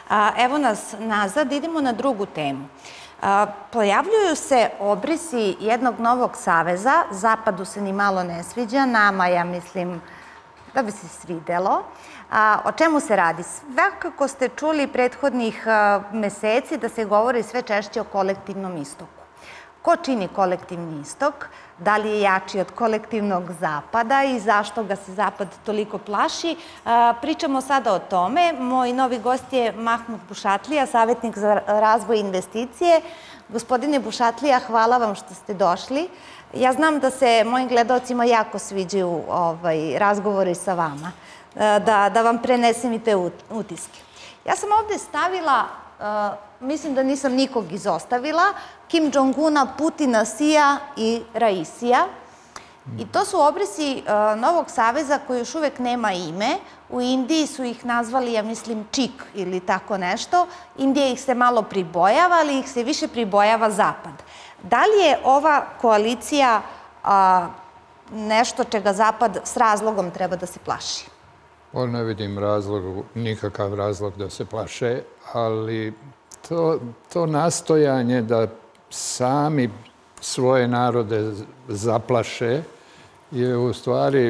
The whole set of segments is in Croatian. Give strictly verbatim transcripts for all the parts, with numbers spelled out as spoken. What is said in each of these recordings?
Evo nas nazad, idemo na drugu temu. Pojavljuju se obrisi jednog novog saveza, Zapadu se ni malo ne sviđa, nama, ja mislim, da bi se svidelo. O čemu se radi? Svakako ste čuli prethodnih meseci da se govori sve češće o kolektivnom istoku. Ko čini kolektivni istok? Da li je jači od kolektivnog zapada i zašto ga se zapad toliko plaši? Pričamo sada o tome. Moj novi gost je Mahmud Bušatlija, savjetnik za razvoj investicije. Gospodine Bušatlija, hvala vam što ste došli. Ja znam da se mojim gledalcima jako sviđaju razgovori sa vama. Da vam prenesem i te utiske. Ja sam ovdje stavila, mislim da nisam nikog izostavila, Kim Jong-una, Putina, Sija i Raisija. I to su obrisi novog saveza koji još uvijek nema ime. U Indiji su ih nazvali, ja mislim, čik ili tako nešto. Indija ih se malo pribojava, ali ih se više pribojava Zapad. Da li je ova koalicija nešto čega Zapad s razlogom treba da se plaši? Ne vidim razlog, nikakav razlog da se plaše, ali to nastojanje da sami svoje narode zaplaše je u stvari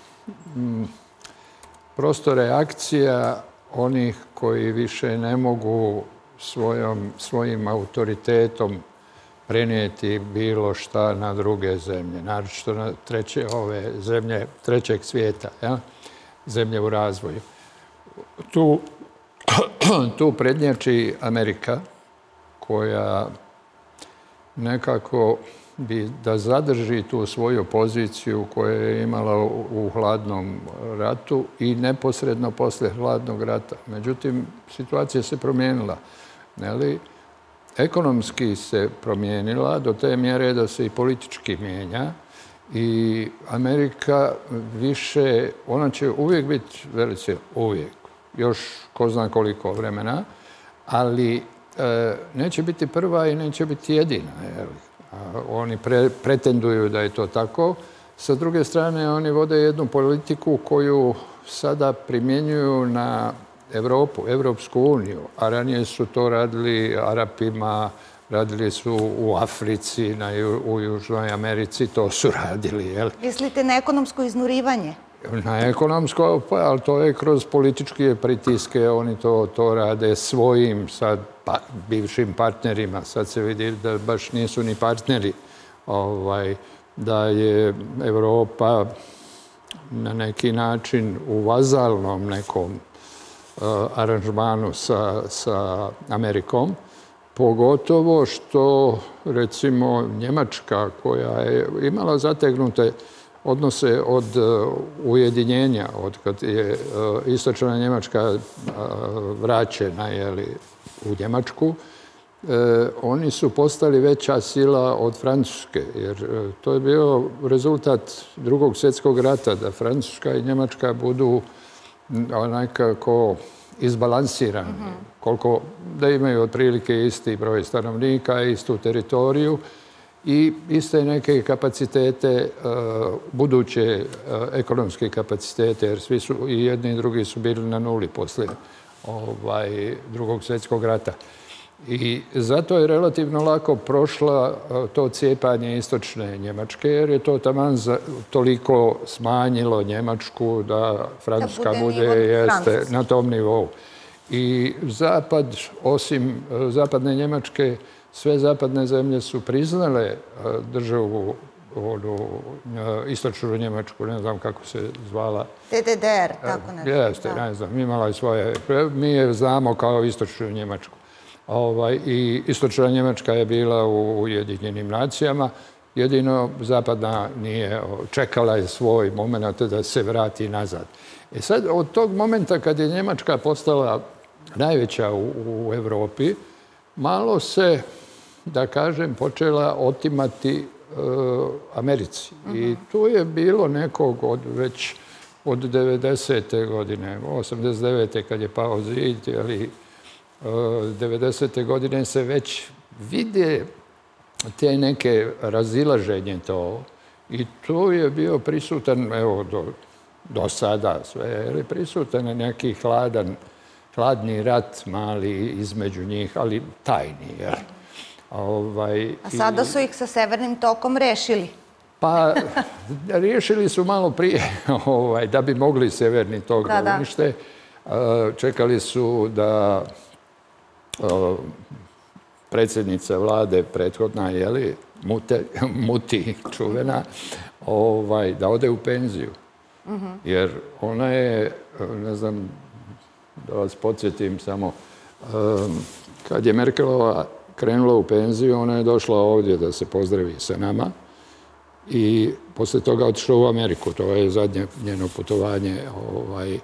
prosto reakcija onih koji više ne mogu svojim autoritetom prenijeti bilo šta na druge zemlje, naročito na ove zemlje trećeg svijeta, zemlje u razvoju. Tu prednjači Amerika, koja nekako bi da zadrži tu svoju poziciju koju je imala u hladnom ratu i neposredno posle hladnog rata. Međutim, situacija se promijenila. Ekonomski se promijenila do te mjere da se i politički mijenja i Amerika više, ona će uvijek biti velice, uvijek, još ko zna koliko vremena, ali neće biti prva i neće biti jedina. Oni pretenduju da je to tako. Sa druge strane, oni vode jednu politiku koju sada primjenjuju na Evropu, Evropsku uniju, a ranije su to radili Arapima, radili su u Africi, u Južnoj Americi, to su radili. Mislite na ekonomsko iznurivanje? Na ekonomsko, ali to je kroz političke pritiske, oni to rade svojim sad bivšim partnerima. Sad se vidi da baš nisu ni partneri, da je Evropa na neki način u vazalnom nekom aranžmanu sa Amerikom, pogotovo što, recimo, Njemačka, koja je imala zategnute odnose od ujedinjenja, od kad je istočna Njemačka vraćena u Njemačku, oni su postali veća sila od Francuske, jer to je bio rezultat drugog svjetskog rata, da Francuska i Njemačka budu nekako izbalansirani, koliko da imaju otprilike isti broj stanovnika, istu teritoriju i iste neke kapacitete, buduće ekonomske kapacitete, jer svi su, i jedni i drugi su bili na nuli poslije drugog svjetskog rata. I zato je relativno lako prošla to cijepanje istočne Njemačke, jer je to taman toliko smanjilo Njemačku da Francuska bude na tom nivou. I Zapad, osim zapadne Njemačke, sve zapadne zemlje su priznale državu istočnu Njemačku, ne znam kako se zvala. D D D R, tako nešto. Jeste, ne znam, imala je svoje, mi je znamo kao istočnu Njemačku. I istočna Njemačka je bila u Ujedinjenim nacijama, jedino zapadna nije, čekala je svoj moment da se vrati nazad. E sad, od tog momenta kad je Njemačka postala najveća u Evropi, malo se, da kažem, počela otimati Americi. I tu je bilo nekog od već od devedesete godine, osamdeset devete kad je pao zid, ali devedesete godine se već vide te neke razilaženje to i tu je bio prisutan, evo, do sada sve, je prisutan neki hladan hladni rat mali između njih, ali tajni, jer... Ovaj, A sada su ih sa Severnim tokom rešili. Pa, riješili su malo prije ovaj, da bi mogli Severni tok Da, da da. unište. Čekali su da o, predsjednica vlade prethodna, jeli, mute, muti čuvena, ovaj, da ode u penziju. Jer ona je, ne znam, da vas podsjetim samo, um, kad je Merkelova krenula u penziju, ona je došla ovdje da se pozdravi sa nama i posle toga otišla u Ameriku. To je zadnje njeno putovanje ovaj,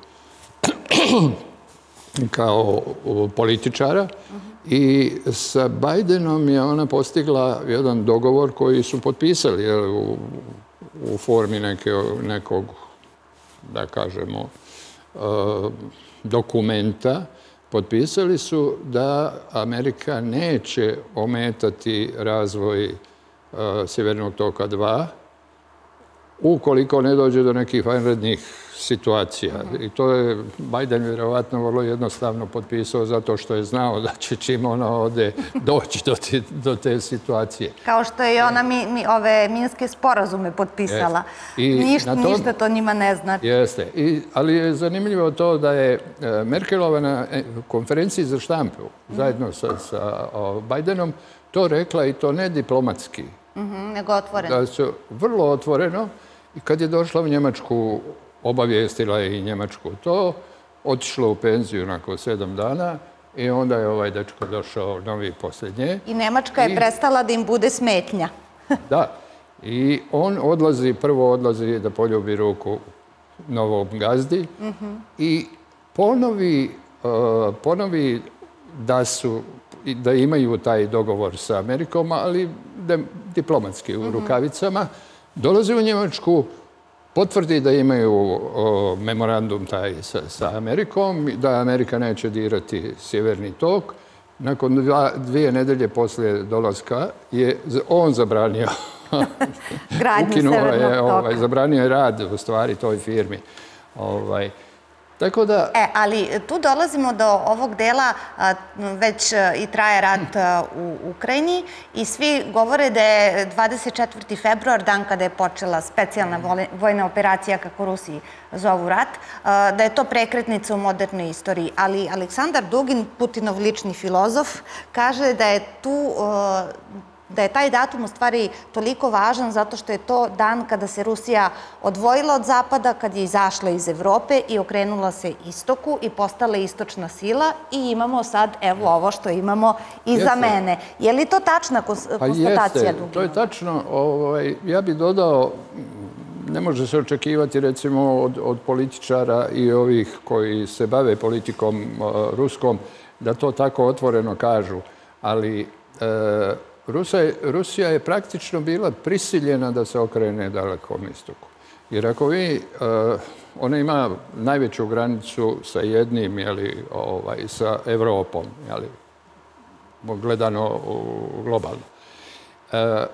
kao političara. I sa Bidenom je ona postigla jedan dogovor koji su potpisali jel, u, u formi neke, nekog, da kažemo, uh, dokumenta. Potpisali su da Amerika neće ometati razvoj uh, Sjevernog toka dva ukoliko ne dođe do nekih vanrednih situacija. I to je Biden vjerovatno vrlo jednostavno potpisao zato što je znao da će čim ona ode doći do te, do te situacije. Kao što je i ona mi, mi, ove minske sporazume potpisala. Niš, tom, ništa to njima ne znači. Jeste. I, ali je zanimljivo to da je Merkelova na konferenciji za štampu mm-hmm. zajedno sa, sa o, Bidenom to rekla i to ne diplomatski. Mm-hmm, nego otvoreno. Da su vrlo otvoreno i kad je došla u Njemačku obavijestila je i Njemačku to, otišla u penziju nakon sedam dana i onda je ovaj dečko došao novi posljednje. I Njemačka je I... prestala da im bude smetnja. Da. I on odlazi, prvo odlazi da poljubi ruku novom gazdi mm-hmm. i ponovi, uh, ponovi da su, da imaju taj dogovor sa Amerikom, ali de, diplomatski u mm-hmm. rukavicama. Dolazi u Njemačku, potvrdi da imaju o, memorandum taj sa, sa Amerikom, da Amerika neće dirati Sjeverni tok. Nakon dva, dvije nedelje poslije dolaska je on zabranio Ukinuo je, ovaj, zabranio je rad u stvari toj firmi. Ovaj, tako da... E, ali tu dolazimo do ovog dela, već i traje rat u Ukrajini i svi govore da je dvadeset četvrti februar, dan kada je počela specijalna vojna operacija, kako Rusi zovu rat, da je to prekretnica u modernoj istoriji. Ali Aleksandar Dugin, Putinov lični filozof, kaže da je tu... da je taj datum u stvari toliko važan zato što je to dan kada se Rusija odvojila od Zapada, kad je izašla iz Evrope i okrenula se istoku i postala istočna sila i imamo sad, evo ovo što imamo iza mene. Je li to tačna konstatacija Dugina? To je tačno. Ovaj, ja bih dodao, ne može se očekivati recimo od, od političara i ovih koji se bave politikom uh, ruskom da to tako otvoreno kažu, ali uh, Rusija, Rusija je praktično bila prisiljena da se okrene dalekom istoku. Jer ako vi, uh, ona ima najveću granicu sa jednim, jeli, ovaj, sa Evropom, jeli, gledano globalno. Uh,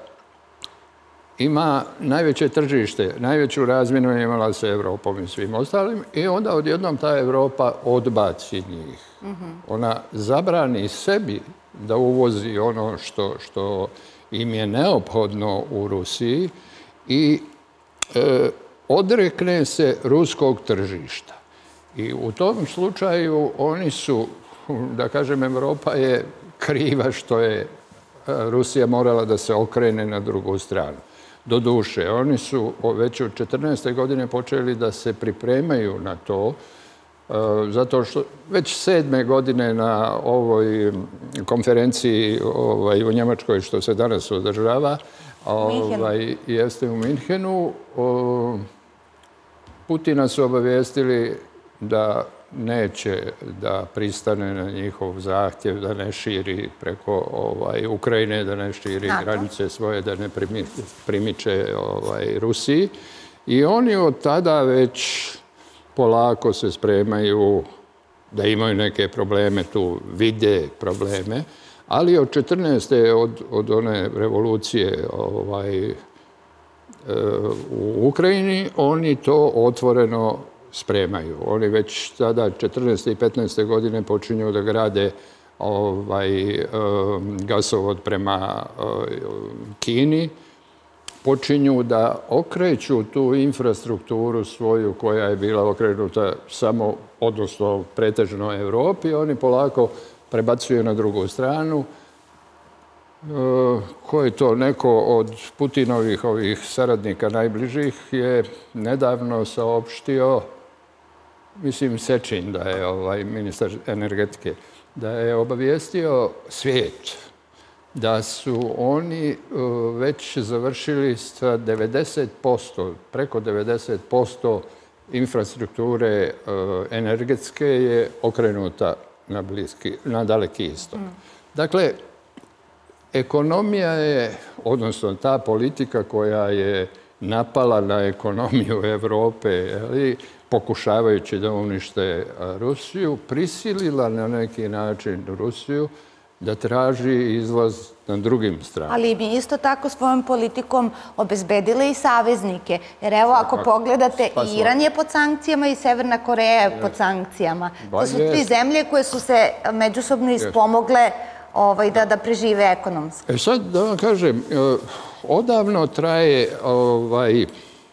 ima najveće tržište, najveću razmjenu je imala sa Evropom i svim ostalim i onda odjednom ta Evropa odbaci njih. Mm-hmm. Ona zabrani sebi da uvozi ono što, što im je neophodno u Rusiji i e, odrekne se ruskog tržišta. I u tom slučaju oni su, da kažem, Evropa je kriva što je Rusija morala da se okrene na drugu stranu. Doduše, oni su već od četrnaeste godine počeli da se pripremaju na to, zato što već sedme godine na ovoj konferenciji ovaj, u Njemačkoj, što se danas održava, ovaj, jeste u Minhenu, o, Putina su obavijestili da neće da pristane na njihov zahtjev, da ne širi preko ovaj, Ukrajine, da ne širi NATO. Granice svoje, da ne primiče ovaj, Rusiji. I oni od tada već polako se spremaju da imaju neke probleme, tu vide probleme, ali od četrnaeste od, od one revolucije ovaj, u Ukrajini, oni to otvoreno spremaju. Oni već sada četrnaeste i petnaeste godine počinju da grade ovaj, gasovod prema Kini, počinju da okreću tu infrastrukturu svoju koja je bila okrenuta samo, odnosno pretežno Evropi, oni polako prebacuju na drugu stranu. Ko je to neko od Putinovih ovih saradnika najbližih je nedavno saopštio, mislim Sečin da je ovaj ministar energetike, da je obavijestio svijet da su oni već završili sa devedeset posto, preko devedeset posto infrastrukture energetske je okrenuta na, bliski, na daleki istok. Mm. Dakle, ekonomija je, odnosno ta politika koja je napala na ekonomiju Evrope, ali, pokušavajući da unište Rusiju, prisilila na neki način Rusiju da traži izlaz na drugim stranama. Ali mi isto tako svojom politikom obezbedile i saveznike. Jer evo, ako pogledate, i Iran je pod sankcijama i Severna Koreja je pod sankcijama. To su tri zemlje koje su se međusobno ispomogle da, da prežive ekonomski. E sad, da vam kažem, odavno traje, ovaj,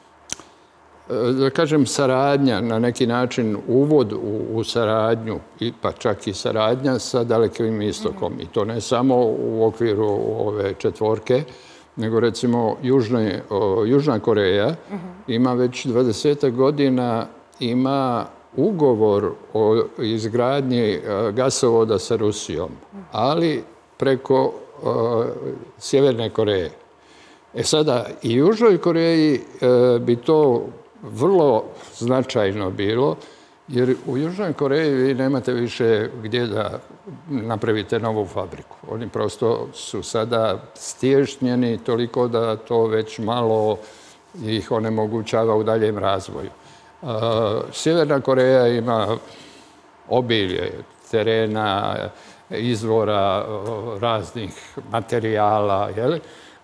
da kažem, saradnja, na neki način uvod u, u saradnju, pa čak i saradnja sa Dalekim istokom. I to ne samo u okviru ove četvorke, nego recimo Južne, o, Južna Koreja ima već dvadeset godina ima ugovor o izgradnji gasovoda sa Rusijom, ali preko o, Sjeverne Koreje. E sada, i Južnoj Koreji e, bi to vrlo značajno bilo, jer u Južnoj Koreji vi nemate više gdje da napravite novu fabriku. Oni prosto su sada stješnjeni toliko da to već malo ih onemogućava u daljem razvoju. Sjeverna Koreja ima obilje terena, izvora raznih materijala, jel?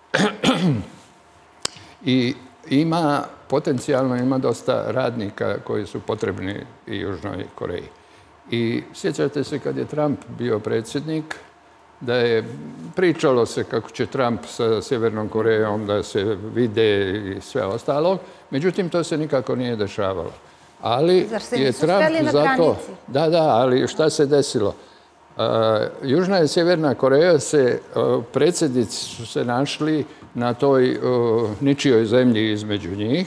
I ima, potencijalno ima dosta radnika koji su potrebni i Južnoj Koreji. I sjećate se kad je Trump bio predsjednik, da je pričalo se kako će Trump sa Sjevernom Korejom da se vide i sve ostalo. Međutim, to se nikako nije dešavalo. Ali je Trump zato... Da, da, ali šta se desilo? Južna i Sjeverna Koreja se, predsjednici su se našli na toj ničijoj zemlji između njih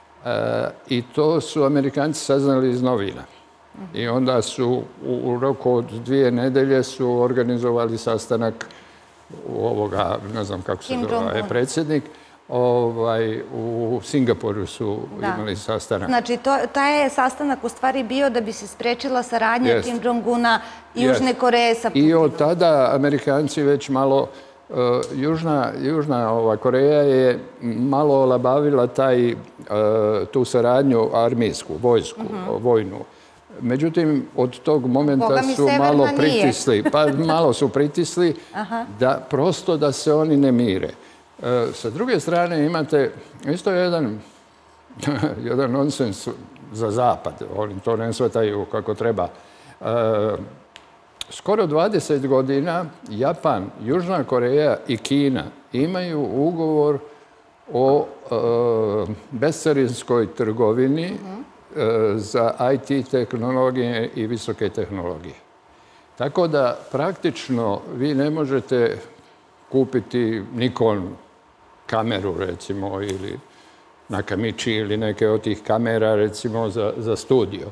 i to su Amerikanci saznali iz novina. I onda su u roku od dvije nedelje su organizovali sastanak ovoga, ne znam kako se zove, predsjednik, ovaj, u Singapuru su da. imali sastanak. Znači, to, taj je sastanak u stvari bio da bi se sprečila saradnja yes. Kim Jong-una i yes. Južne Koreje sa Putinom. I od tada Amerikanci već malo, uh, Južna, Južna ova, Koreja je malo olabavila taj, uh, tu saradnju armijsku, vojsku, uh-huh. vojnu. Međutim, od tog momenta su malo pritisli, pa malo su pritisli da prosto da se oni ne mire. E, sa druge strane imate isto jedan, jedan nonsens za Zapad. Oni to ne shvataju kako treba. E, skoro dvadeset godina Japan, Južna Koreja i Kina imaju ugovor o e, bescarinskoj trgovini za I T tehnologije i visoke tehnologije. Tako da praktično vi ne možete kupiti Nikon kameru, recimo, ili Nakamichi ili neke od tih kamera, recimo, za, za studio,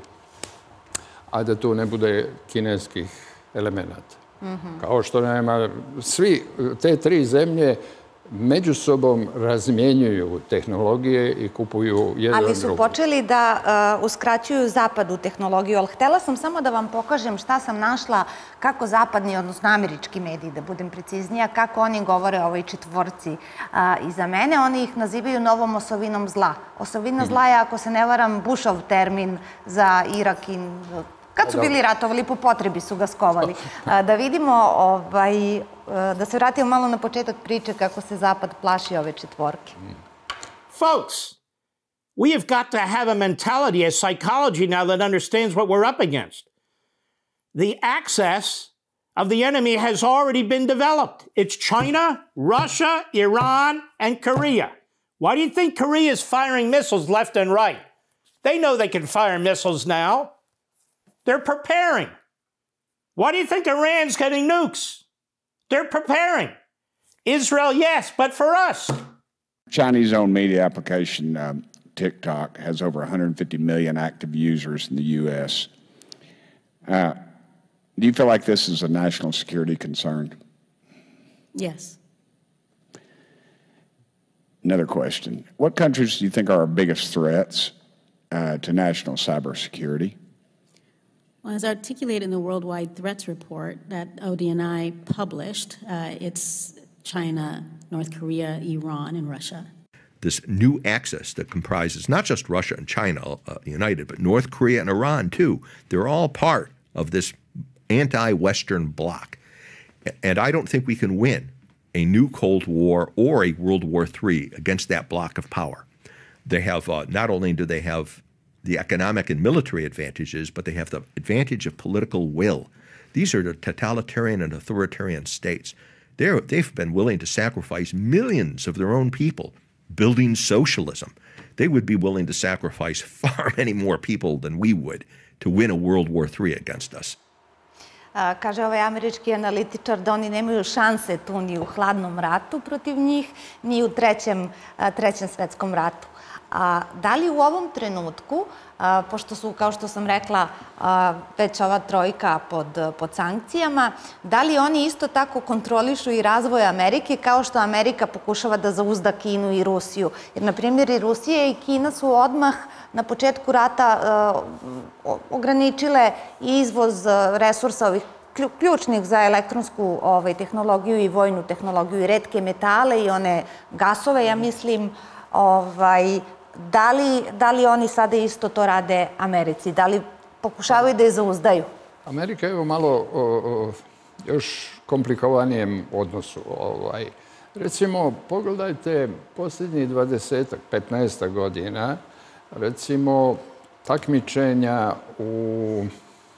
a da tu ne bude kineskih elemenata. Mm-hmm. Kao što nema, svi te tri zemlje međusobom razmjenjuju tehnologije i kupuju jedan drugi. Ali su počeli da uh, uskraćuju Zapadu tehnologiju, ali htjela sam samo da vam pokažem šta sam našla, kako zapadni, odnosno američki mediji, da budem preciznija, kako oni govore o ovoj četvorci uh, iza mene. Oni ih nazivaju novom osovinom zla. Osovina hmm. zla je, ako se ne varam, Bushov termin za Irak i... Kad su bili ratovali, po potrebi su ga skovali. Da vidimo, ovaj, da se vratimo malo na početak priče kako se Zapad plaši ove četvorke. Folks, We have got to have a mentality, a psychology now that understands what we're up against. The axis of the enemy has already been developed. It's China, Russia, Iran, and Korea. Why do you think Korea is firing missiles left and right? They know they can fire missiles now. They're preparing. Why do you think Iran's getting nukes? They're preparing. Israel, yes, but for us. Chinese-owned media application um, TikTok has over one hundred fifty million active users in the U S Uh, do you feel like this is a national security concern? Yes. Another question. What countries do you think are our biggest threats uh, to national cybersecurity? Well, as articulated in the Worldwide Threats Report that O D N I published, uh, it's China, North Korea, Iran, and Russia. This new axis that comprises not just Russia and China uh, united, but North Korea and Iran too. They're all part of this anti-Western bloc. And I don't think we can win a new Cold War or a World War Three against that bloc of power. They have, uh, not only do they have the economic and military advantages, but they have the advantage of political will. These are the totalitarian and authoritarian states. They're, they've been willing to sacrifice millions of their own people building socialism. They would be willing to sacrifice far many more people than we would to win a World War Three against us. A, kaže ovaj američki analitičar da oni nemaju šanse tu ni u hladnom ratu protiv njih, ni u trećem, a, trećem svetskom ratu. A, da li u ovom trenutku, a, pošto su, kao što sam rekla, a, već ova trojka pod, pod sankcijama, da li oni isto tako kontrolišu i razvoj Amerike kao što Amerika pokušava da zauzda Kinu i Rusiju? Jer, na primjer, i Rusija i Kina su odmah na početku rata a, ograničile izvoz resursa ovih ključnih za elektronsku ovaj, tehnologiju i vojnu tehnologiju i retke metale i one gasove, ja mislim. Ovaj, da, li, da li oni sada isto to rade Americi? Da li pokušavaju da je zauzdaju? Amerika je u malo o, o, još komplikovanije odnosu. Ovaj. Recimo, pogledajte posljednjih dvadesetak, petnaestak godina, recimo, takmičenja u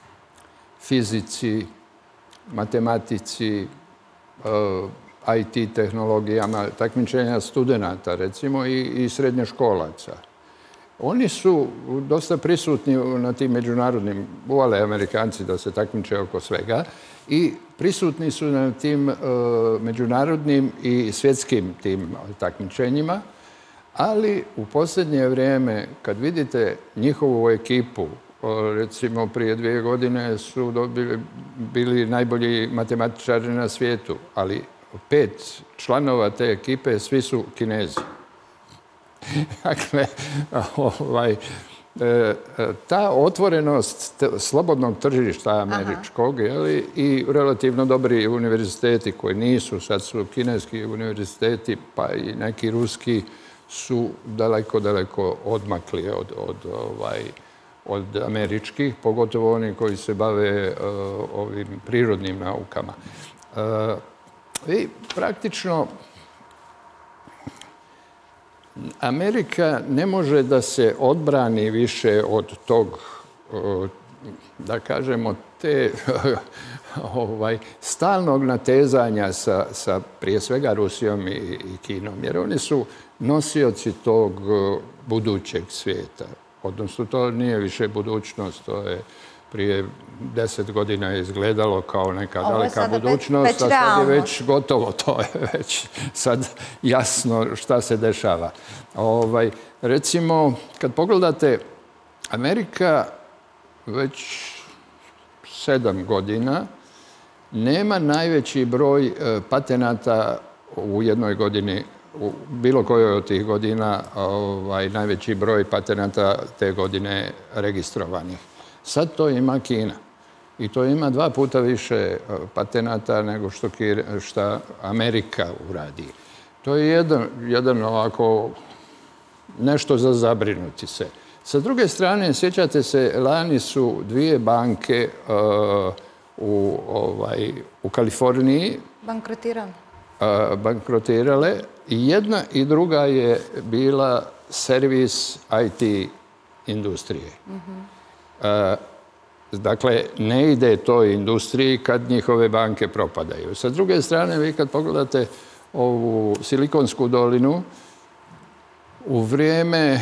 fizici, matematici, e, I T tehnologijama, takmičenja studenata, recimo, i, i srednjoškolaca. Oni su dosta prisutni na tim međunarodnim, uvale Amerikanci da se takmiče oko svega, i prisutni su na tim uh, međunarodnim i svjetskim tim takmičenjima, ali u posljednje vrijeme, kad vidite njihovu ekipu, recimo prije dvije godine su dobili, bili najbolji matematičari na svijetu, ali pet članova te ekipe, svi su Kinezi. Dakle, ovaj, ta otvorenost slobodnog tržišta američkog, jeli, i relativno dobri univerziteti koji nisu, sad su kineski univerziteti, pa i neki ruski, su daleko, daleko odmakli od, od, ovaj, od američkih, pogotovo oni koji se bave uh, ovim prirodnim naukama. Uh, I praktično Amerika ne može da se odbrani više od tog, da kažemo, te ovaj, stalnog natezanja sa, sa prije svega Rusijom i, i Kinom, jer oni su nosioci tog budućeg svijeta. Odnosno, to nije više budućnost, to je prije deset godina je izgledalo kao neka daleka budućnost, a sad je već gotovo, to je već sad jasno šta se dešava. Ovaj, recimo, kad pogledate, Amerika već sedam godina nema najveći broj patenata u jednoj godini, u bilo kojoj od tih godina, ovaj, najveći broj patenata te godine registrovanih. Sad to ima Kina. I to ima dva puta više patenata nego što, što Amerika uradi. To je jedan, jedan ovako nešto za zabrinuti se. Sa druge strane, sjećate se, lani su dvije banke uh, u, ovaj, u Kaliforniji bankrotirale. Uh, bankrotirale. I jedna i druga je bila servis I T industrije. Dakle, ne ide toj industriji kad njihove banke propadaju. Sa druge strane, vi kad pogledate ovu Silikonsku dolinu, u vrijeme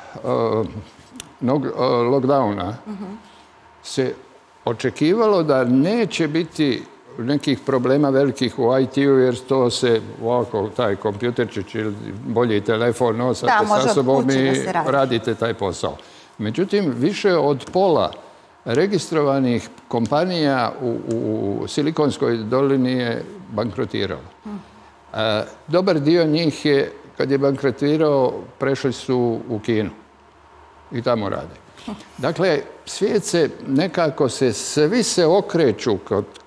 lockdowna se očekivalo da neće biti nekih problema velikih u I T-u, jer to se ovako, taj kompjuterčić ili bolji telefon nosate sa sobom i radite taj posao. Međutim, više od pola registrovanih kompanija u Silikonskoj dolini je bankrotiralo. Dobar dio njih je, kad je bankrotirao, prešli su u Kinu i tamo rade. Dakle, svijet se nekako se, svi se okreću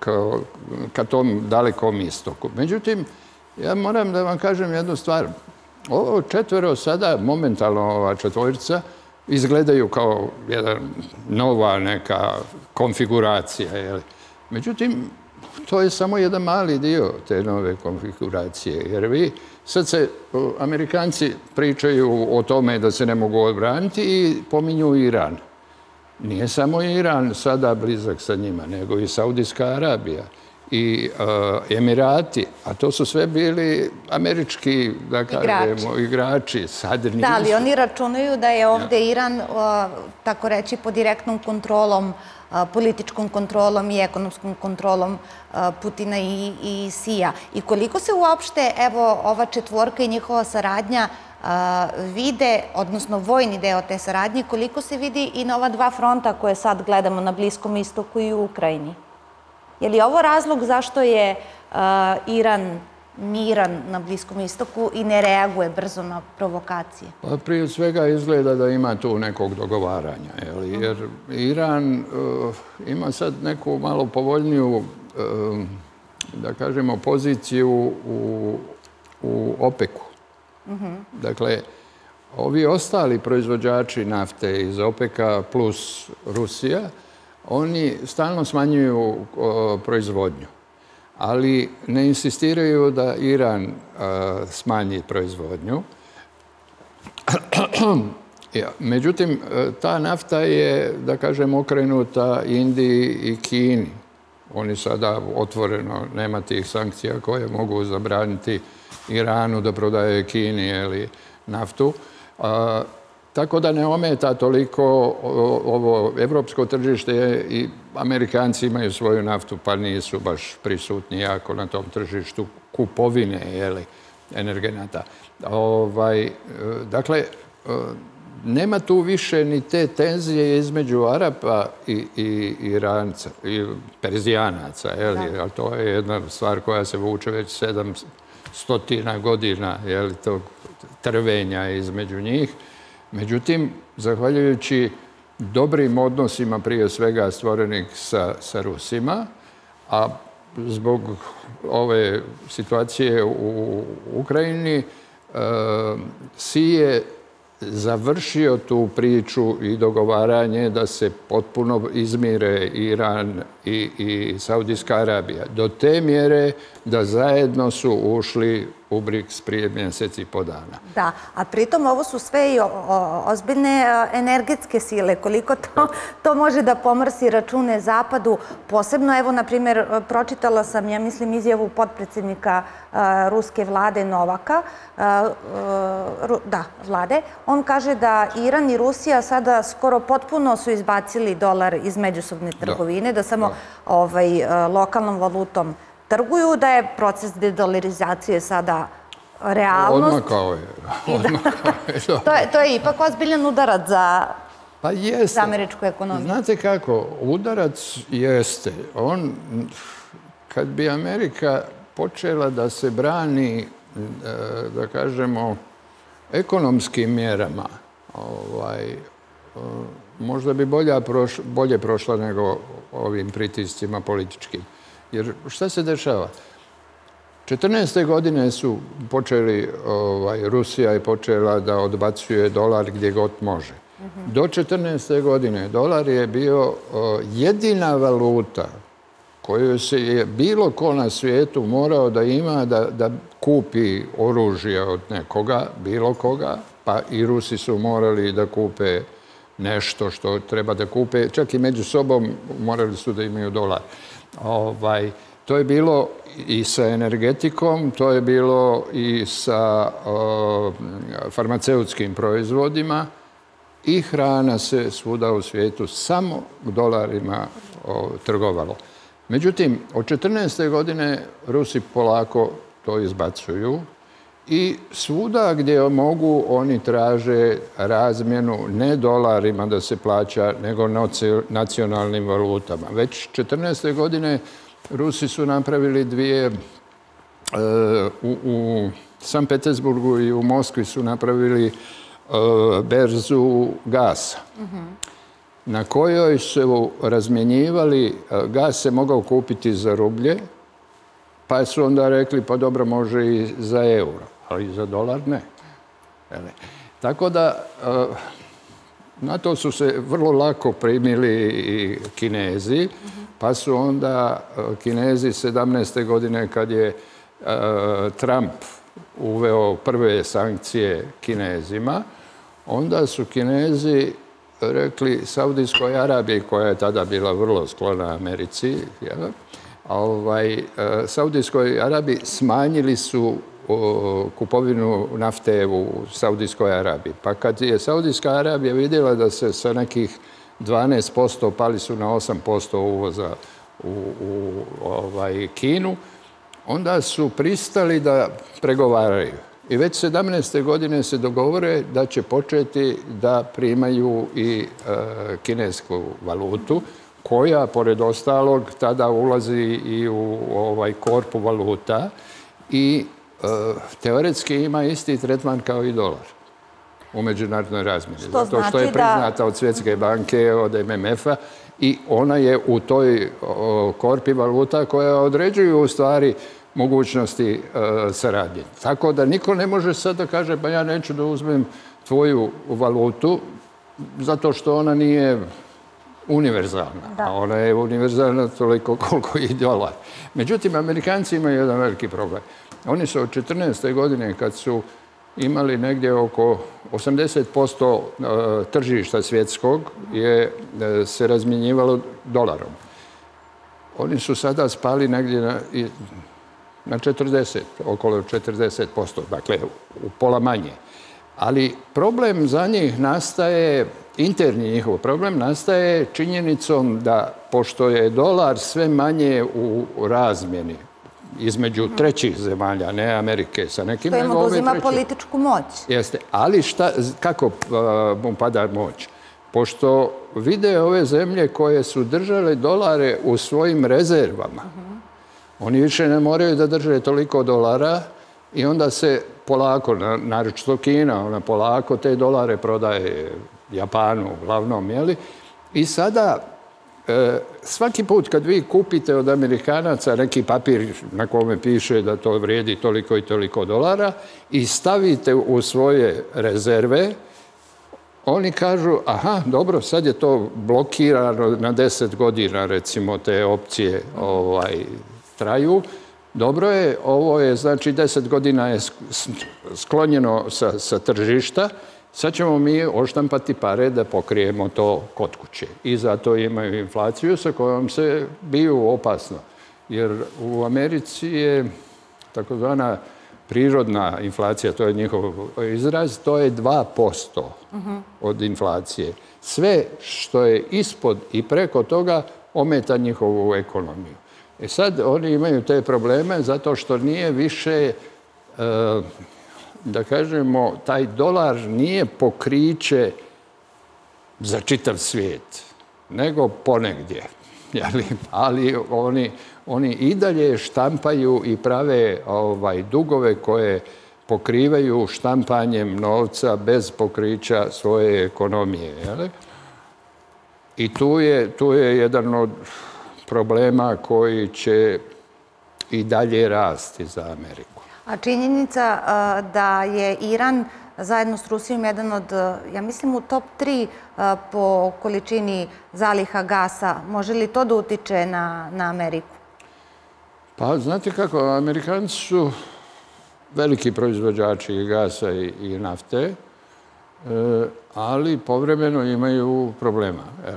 ka tom dalekom istoku. Međutim, ja moram da vam kažem jednu stvar. Ovo četvero sada, momentalno ova četvorica, izgledaju kao jedna nova neka konfiguracija. Međutim, to je samo jedan mali dio te nove konfiguracije. Jer vi, sad se Amerikanci pričaju o tome da se ne mogu odbraniti i pominju Iran. Nije samo Iran sada blizak sa njima, nego i Saudijska Arabija i Emirati, a to su sve bili američki, da kažemo, igrači. Da, ali oni računaju da je ovdje Iran, tako reći, pod direktnom kontrolom, političkom kontrolom i ekonomskom kontrolom Putina i Sija. I koliko se uopšte, evo, ova četvorka i njihova saradnja vide, odnosno vojni deo te saradnje, koliko se vidi i na ova dva fronta koje sad gledamo na Bliskom istoku i u Ukrajini? Je li ovo razlog zašto je Iran miran na Bliskom istoku i ne reaguje brzo na provokacije? Pa prije svega izgleda da ima tu nekog dogovaranja, jer Iran ima sad neku malo povoljniju, da kažemo, poziciju u OPEC-u. Dakle, ovi ostali proizvođači nafte iz OPEC-a plus Rusija, oni stalno smanjuju proizvodnju, ali ne insistiraju da Iran smanji proizvodnju. Međutim, ta nafta je, da kažem, okrenuta Indiji i Kini. Oni sada otvoreno, nema tih sankcija koje mogu zabraniti Iranu da prodaje Kini naftu. Tako da ne ometa toliko ovo evropsko tržište i Amerikanci imaju svoju naftu, pa nisu baš prisutni jako na tom tržištu kupovine energenata. Dakle, nema tu više ni te tenzije između Arapa i Iranca, i Perzijanaca, ali to je jedna stvar koja se vuče već sedam stotina godina, tog trvenja između njih. Međutim, zahvaljujući dobrim odnosima prije svega stvorenih sa Rusima, a zbog ove situacije u Ukrajini, Si je završio tu priču i dogovaranje da se potpuno izmire Iran i Saudijska Arabija. Do te mjere da zajedno su ušli u BRICS prije mjesec i po dana. Da, a pritom ovo su sve i ozbiljne energetske sile. Koliko to može da pomrsi račune Zapadu? Posebno, evo, na primjer, pročitala sam, ja mislim, izjavu potpredsjednika ruske vlade Novaka, da, vlade. On kaže da Iran i Rusija sada skoro potpuno su izbacili dolar iz međusobne trgovine, da samo lokalnom valutom trguju, da je proces dedolarizacije sada realnost. Odmakao je. To je ipak ozbiljan udarac za američku ekonomiju. Znate kako, udarac jeste. On, kad bi Amerika počela da se brani, da kažemo, ekonomskim mjerama, možda bi bolje prošla nego ovim pritiscima političkim. Jer šta se dešava? četrnaeste godine su počeli, Rusija je počela da odbacuje dolar gdje god može. Do četrnaeste godine dolar je bio jedina valuta koju se je bilo ko na svijetu morao da ima da, da kupi oružje od nekoga, bilo koga, pa i Rusi su morali da kupe nešto što treba da kupe, čak i među sobom morali su da imaju dolar. Ovaj, to je bilo i sa energetikom, to je bilo i sa o, farmaceutskim proizvodima i hrana se svuda u svijetu samo dolarima o, trgovalo. Međutim, od četrnaeste godine Rusi polako to izbacuju i svuda gdje mogu oni traže razmjenu ne dolarima da se plaća, nego nacionalnim valutama. Već četrnaeste godine Rusi su napravili dvije, e, u, u Sankt Petersburgu i u Moskvi su napravili e, berzu gasa. Mm-hmm. Na kojoj su razmjenjivali, gas se mogao kupiti za rublje, pa su onda rekli, pa dobro, može i za euro, ali za dolar ne. Tako da, na to su se vrlo lako primili i Kinezi, pa su onda Kinezi sedamnaeste godine, kad je Trump uveo prve sankcije Kinezima, onda su Kinezi rekli Saudijskoj Arabiji, koja je tada bila vrlo sklona Americi, jel? Ovaj, Saudijskoj Arabiji smanjili su o, kupovinu nafte u Saudijskoj Arabiji. Pa kad je Saudijska Arabija vidjela da se sa nekih dvanaest posto pali su na osam posto uvoza u, u ovaj, Kinu, onda su pristali da pregovaraju. I već sedamnaeste godine se dogovore da će početi da primaju i e, kinesku valutu, koja, pored ostalog, tada ulazi i u ovaj korpu valuta i e, teoretski ima isti tretman kao i dolar u međunarodnoj razmjeni. Što Zato što znači je priznata da... od Svjetske banke, od M M F-a i ona je u toj o, korpi valuta koja određuju u stvari mogućnosti e, saradnje. Tako da niko ne može sad da kaže pa ja neću da uzmem tvoju valutu zato što ona nije univerzalna. Da. A ona je univerzalna toliko koliko i dolar. Međutim, Amerikanci imaju jedan veliki problem. Oni su od četrnaeste godine, kad su imali negdje oko osamdeset posto tržišta svjetskog, je se razmjenjivalo dolarom. Oni su sada spali negdje na, na četrdeset, okolo četrdeset posto, dakle u pola manje. Ali problem za njih nastaje, interni njihov problem nastaje činjenicom da, pošto je dolar sve manje u razmjeni između trećih zemalja, ne Amerike, sa nekim... To im oduzima političku moć. Jeste, ali šta, kako mu pada moć? Pošto vide ove zemlje koje su držale dolare u svojim rezervama, oni više ne moraju da drže toliko dolara i onda se polako, naročito Kina, ona polako te dolare prodaje Japanu, uglavnom, jeli? I sada, e, svaki put kad vi kupite od Amerikanaca neki papir na kome piše da to vrijedi toliko i toliko dolara i stavite u svoje rezerve, oni kažu, aha, dobro, sad je to blokirano na deset godina, recimo, te opcije ovaj, traju. Dobro je, ovo je, znači, deset godina je sklonjeno sa, sa tržišta, sad ćemo mi oštampati pare da pokrijemo to kod kuće. I zato imaju inflaciju sa kojom se biju opasno. Jer u Americi je takozvana prirodna inflacija, to je njihov izraz, to je dva posto od inflacije. Sve što je ispod i preko toga ometa njihovu ekonomiju. E sad oni imaju te probleme zato što nije više, da kažemo, taj dolar nije pokriće za čitav svijet, nego ponegdje. Ali oni, oni i dalje štampaju i prave ovaj, dugove koje pokrivaju štampanjem novca bez pokrića svoje ekonomije. Jeli? I tu je, tu je jedan od problema koji će i dalje rasti za Ameriku. A činjenica da je Iran zajedno s Rusijom jedan od, ja mislim, u top tri po količini zaliha gasa, može li to da utiče na, na Ameriku? Pa, znate kako, Amerikanci su veliki proizvođači i gasa i, i nafte, e, ali povremeno imaju problema. E,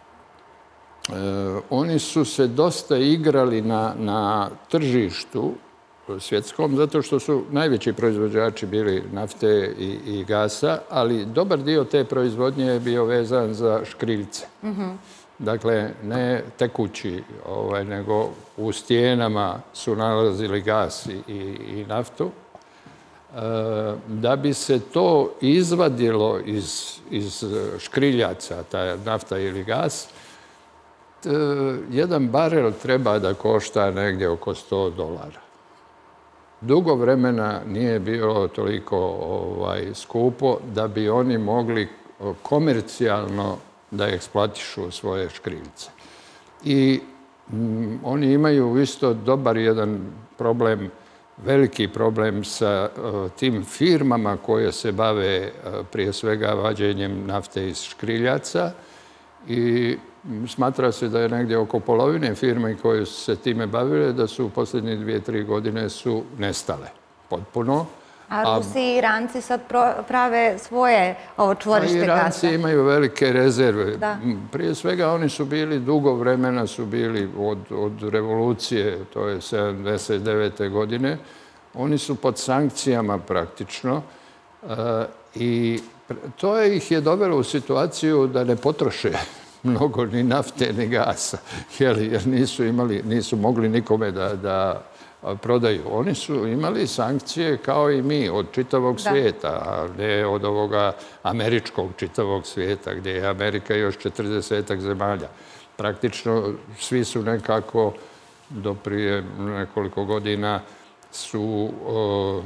oni su se dosta igrali na, na tržištu svjetskom, zato što su najveći proizvođači bili nafte i, i gasa, ali dobar dio te proizvodnje je bio vezan za škriljce. Mm-hmm. Dakle, ne tekući, ovaj, nego u stijenama su nalazili gas i, i, i naftu. E, da bi se to izvadilo iz, iz škriljaca, ta nafta ili gas, t, jedan barel treba da košta negdje oko sto dolara. Dugo vremena nije bilo toliko ovaj, skupo da bi oni mogli komercijalno da eksploatišu svoje škriljce. I mm, oni imaju isto dobar jedan problem, veliki problem sa uh, tim firmama koje se bave uh, prije svega vađenjem nafte iz škriljaca i smatra se da je negdje oko polovine firme koje su se time bavile, da su u posljednje dvije, tri godine su nestale potpuno. A Rusi i Iranci sad prave svoje ovo čvorište gasa. Iranci imaju velike rezerve. Da. Prije svega oni su bili, dugo vremena su bili od, od revolucije, to je sedamdeset devete godine, oni su pod sankcijama praktično uh, i to ih je dovelo u situaciju da ne potroše mnogo ni nafte ni gasa, jer nisu imali, nisu mogli nikome da, da prodaju. Oni su imali sankcije kao i mi od čitavog svijeta, a ne od ovoga američkog čitavog svijeta, gdje je Amerika još četrdesetak zemalja. Praktično svi su nekako do prije nekoliko godina su o,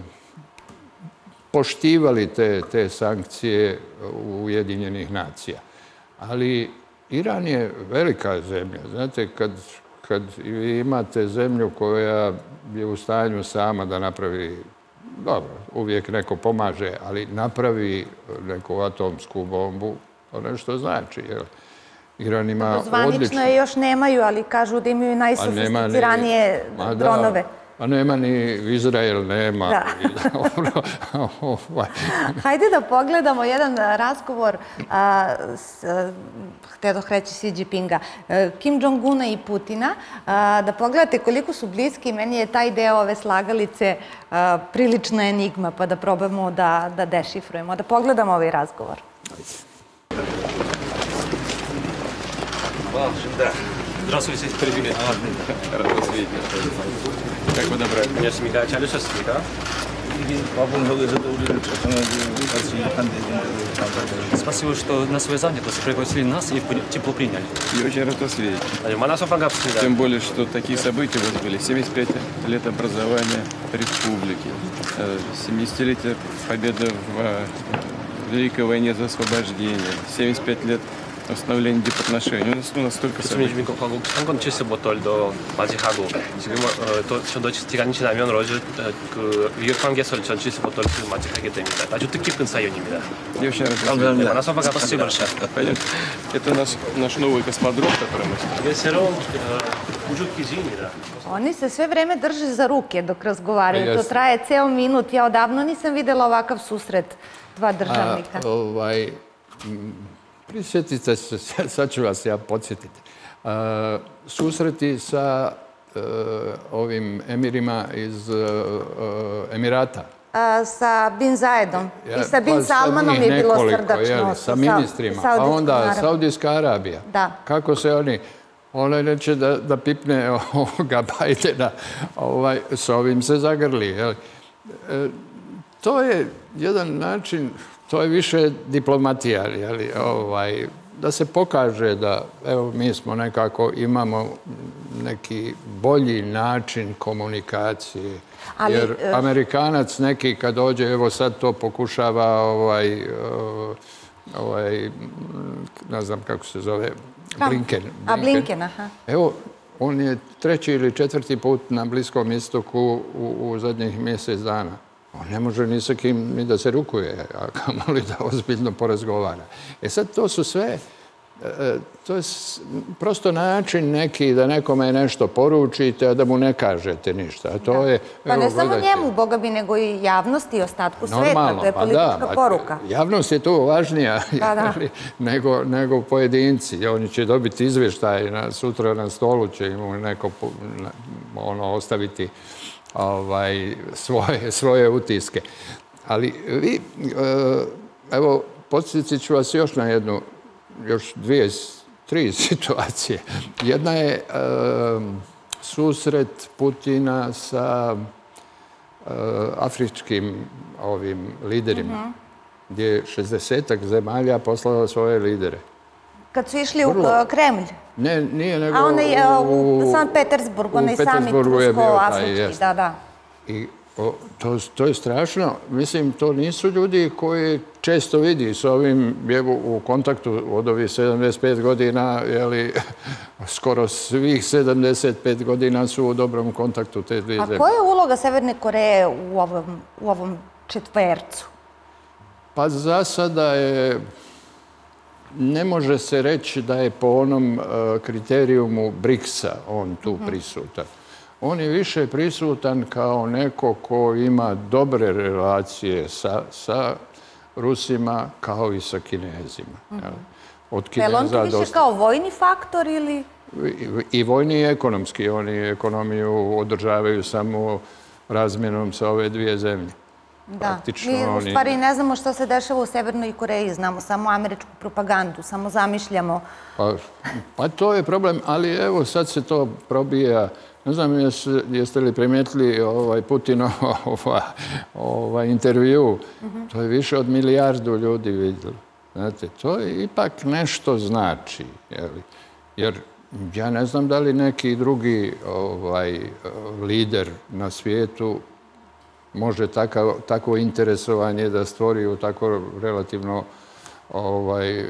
poštivali te, te sankcije Ujedinjenih nacija. Ali Iran je velika zemlja. Znate, kad kad imate zemlju koja je u stanju sama da napravi, dobro, uvijek neko pomaže, ali napravi neku atomsku bombu, to nešto znači. Jer Iran ima odlično... Zvanično je još nemaju, ali kažu da imaju najsofisticiranije dronove. Pa nema ni Izrael, nema. Hajde da pogledamo jedan razgovor, htjedoh reći Xi Jinpinga, Kim Jong-una i Putina, da pogledate koliko su bliski. Meni je taj deo ove slagalice prilična enigma, pa da probamo da, da dešifrujemo. Da pogledamo ovaj razgovor. Здравствуйте. Привет. Рад вас видеть. Как вы добры? Меня семья Чалюша Смика. Спасибо, что на свою занятость пригласили нас и тепло приняли. Я очень рад вас видеть. Тем более, что такие события у вас были. семьдесят пять лет образования республики, семидесятилетие победы в Великой войне за освобождение, семьдесят пять лет восстановление дипотношений. У нас ну, настолько событий. 한건 칠십오월도 맞이하고 지금 또 저도 시간이 지나면 로즈 그 위협 관계설 전 칠십오월을 맞이하게 됩니다. 아주 뜻깊은 사연입니다. Я очень рад. Спасибо большое. Это наш, наш новый космодром, который мы строим. 새로운 우주 기지입니다. Oni se sve vreme drže za ruke dok razgovaraju. To traje ceo minut. Ja odavno nisam videla ovakav susret dva državnika. A, ovaj, prisjetite se, sad ću vas ja podsjetiti. Uh, susreti sa uh, ovim emirima iz uh, uh, Emirata. A, sa Bin Zayedom ja, i sa Bin pa, Salmanom je bilo srdačno. Jeli, sa ministrima, a onda Saudijska Arabija. Da. Kako se oni... Ona neće da, da pipne ovoga Bajdena, ovaj, s ovim se zagrli. Jeli. E, to je jedan način, to je više diplomatija, jeli, ovaj, da se pokaže da evo, mi smo nekako, imamo neki bolji način komunikacije. Ali, jer Amerikanac neki kad dođe, evo sad to pokušava, ovaj, ovaj, ne znam kako se zove, Blinken. A Blinken, aha. Evo, on je treći ili četvrti put na Bliskom istoku u, u zadnjih mjesec dana. On ne može ni sa kim ni da se rukuje, a kamoli da ozbiljno porazgovara. E sad, to su sve to je prosto način neki da nekome nešto poručite, a da mu ne kažete ništa. To je, pa evo, ne samo gledajte. njemu, Boga bi, nego i javnosti i ostatku sveta. Normalno, To je pa politička da, poruka. Javnost je tu važnija Da, da. nego, nego pojedinci. Oni će dobiti izvještaj, na, sutra na stolu će im neko po- na- ono, ostaviti ovaj, svoje, svoje utiske. Ali vi, e, evo, podsjetit ću vas još na jednu, još dvije, tri situacije. Jedna je e, susret Putina sa e, afričkim ovim liderima, gdje je šezdesetak zemalja poslalo svoje lidere. Kad su išli u Vrlo. uh, Kremlj, Ne, nije nego a onaj uh, u Sankt Petersburgu, onaj u samit Petersburgu je bio taj, rusko-afrički, jeste. da, da. I o, to, to je strašno. Mislim, to nisu ljudi koji često vidi s ovim je u, u kontaktu od ovih sedamdeset pet godina, jeli, skoro svih sedamdeset pet godina su u dobrom kontaktu te dvije A zemlje. koja je uloga Severne Koreje u ovom, u ovom četvercu? Pa za sada je, ne može se reći da je po onom uh, kriterijumu briksa on tu prisutan. On je više prisutan kao neko ko ima dobre relacije sa, sa Rusima kao i sa Kinezima. jel? Od Je li on Kineza tu više dosta... kao vojni faktor ili... I, i vojni i ekonomski. Oni ekonomiju održavaju samo razmjenom sa ove dvije zemlje. Da, Praktično mi u oni- stvari ne znamo što se dešava u Severnoj Koreji, znamo samo američku propagandu, samo zamišljamo. Pa, pa to je problem, ali evo sad se to probija. Ne znam jes, jeste li primijetili ovaj Putinov ovaj, ovaj intervju. To je više od milijardu ljudi vidjeli. Znate, to je ipak nešto znači. Jeli? Jer ja ne znam da li neki drugi ovaj, lider na svijetu može takav, takvo interesovanje da stvori u tako relativno ovaj,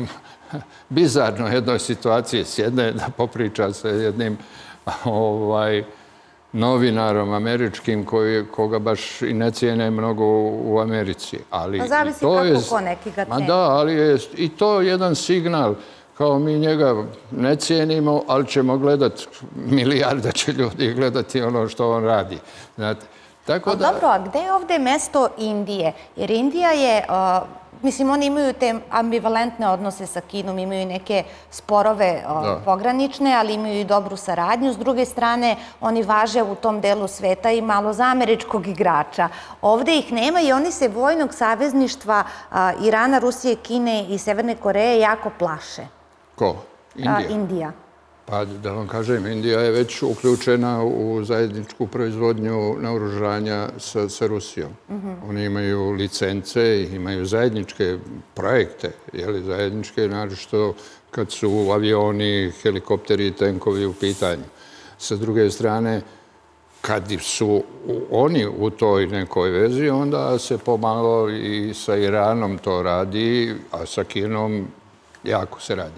bizarno jednoj situaciji. Sjedne da popriča sa jednim ovaj, novinarom američkim koji, koga baš i ne cijene mnogo u Americi. Ali Pa zavisi i to kako je, ko neki ga ma ceni. da, ali je i to jedan signal. Kao mi njega ne cijenimo, ali ćemo gledati, milijarda će ljudi gledati ono što on radi. Znate, tako Ali da... dobro, a gde je ovdje mesto Indije? Jer Indija je, uh, mislim, oni imaju te ambivalentne odnose sa Kinom, imaju neke sporove uh, Da. pogranične, ali imaju i dobru saradnju. S druge strane, oni važe u tom delu sveta i malo za američkog igrača. Ovdje ih nema i oni se vojnog savezništva uh, Irana, Rusije, Kine i Severne Koreje jako plaše. Ko? Uh, Indija? Indija. Pa da vam kažem, Indija je već uključena u zajedničku proizvodnju naoružanja sa, sa Rusijom. Oni imaju licence, imaju zajedničke projekte, jeli, zajedničke, naročito kad su avioni, helikopteri i tenkovi u pitanju. Sa druge strane, kad su oni u toj nekoj vezi, onda se pomalo i sa Iranom to radi, a sa Kinom jako se radi.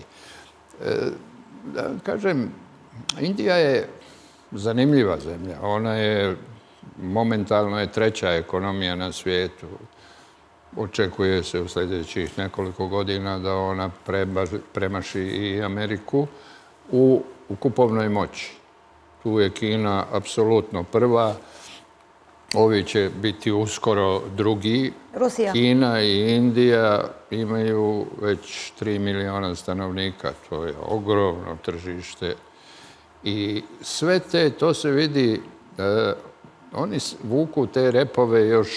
Da kažem, Indija je zanimljiva zemlja. Ona je, momentalno je treća ekonomija na svijetu. Očekuje se u sljedećih nekoliko godina da ona premaši i Ameriku u, u kupovnoj moći. Tu je Kina apsolutno prva. Ovi će biti uskoro drugi. Rusija. Kina i Indija imaju već tri miliona stanovnika. To je ogromno tržište. I sve te, to se vidi, eh, oni vuku te repove još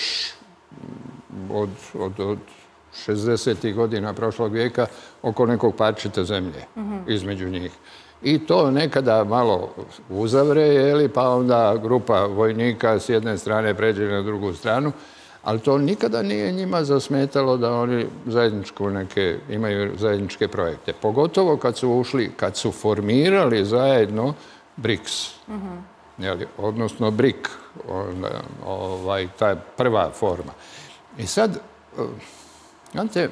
od, od, od šezdesetih godina prošlog vijeka oko nekog parčeta zemlje između njih. I to nekada malo uzavre, jeli, pa onda grupa vojnika s jedne strane pređe na drugu stranu, ali to nikada nije njima zasmetalo da oni zajedničko neke, imaju zajedničke projekte. Pogotovo kad su ušli, kad su formirali zajedno briks, jeli, odnosno brik, onda, ovaj, ta prva forma. I sad, znate,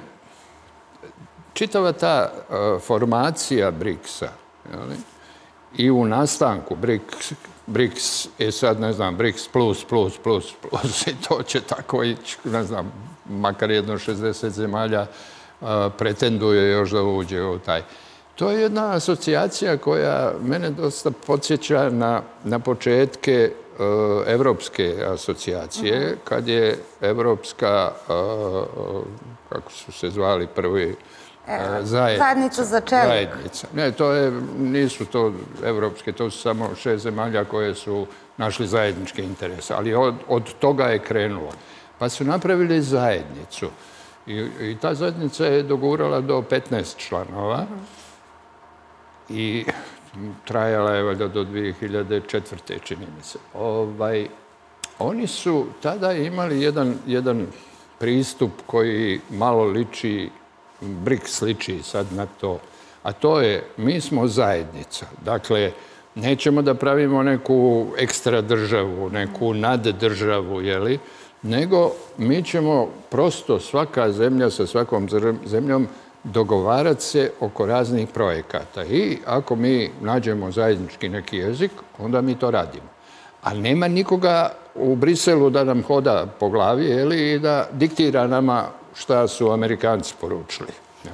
čitava ta uh, formacija briksa, jeli, i u nastanku BRICS, BRICS je sad, ne znam, BRICS plus, plus, plus, plus i to će tako ići, ne znam, makar jedno šezdeset zemalja pretenduje još da uđe u taj. To je jedna asocijacija koja mene dosta podsjeća na, na početke uh, evropske asocijacije, uh-huh. kad je evropska, uh, kako su se zvali prvi, uh, zajednica. Zajednica za čelik. Zajednica. Ne, to je, nisu to evropske, to su samo šest zemalja koje su našli zajedničke interese, ali od, od toga je krenulo. Pa su napravili zajednicu i, i ta zajednica je dogurala do petnaest članova. Uh-huh. I trajala je valjda do dvije hiljade četvrte. čini mi se. Ovaj, oni su tada imali jedan, jedan pristup koji malo liči, BRICS liči sad na to, a to je mi smo zajednica. Dakle, nećemo da pravimo neku ekstra državu, neku naddržavu, jeli, nego mi ćemo prosto svaka zemlja sa svakom zemljom dogovarati se oko raznih projekata. I ako mi nađemo zajednički neki jezik, onda mi to radimo. Ali nema nikoga u Briselu da nam hoda po glavi, jeli, i da diktira nama šta su Amerikanci poručili.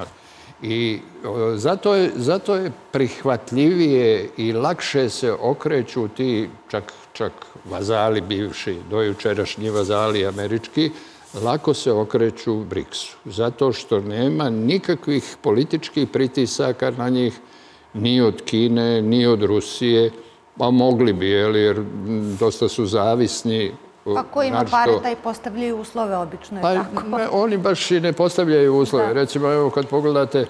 I zato je, zato je prihvatljivije i lakše se okreću ti čak, čak vazali bivši, dojučerašnji vazali američki, lako se okreću BRICS-u. Zato što nema nikakvih političkih pritisaka na njih, ni od Kine, ni od Rusije, pa mogli bi, jer dosta su zavisni. Pa ko ima pare, taj postavljaju uslove, obično je tako. Ne, oni baš i ne postavljaju uslove. Recimo, evo, kad pogledate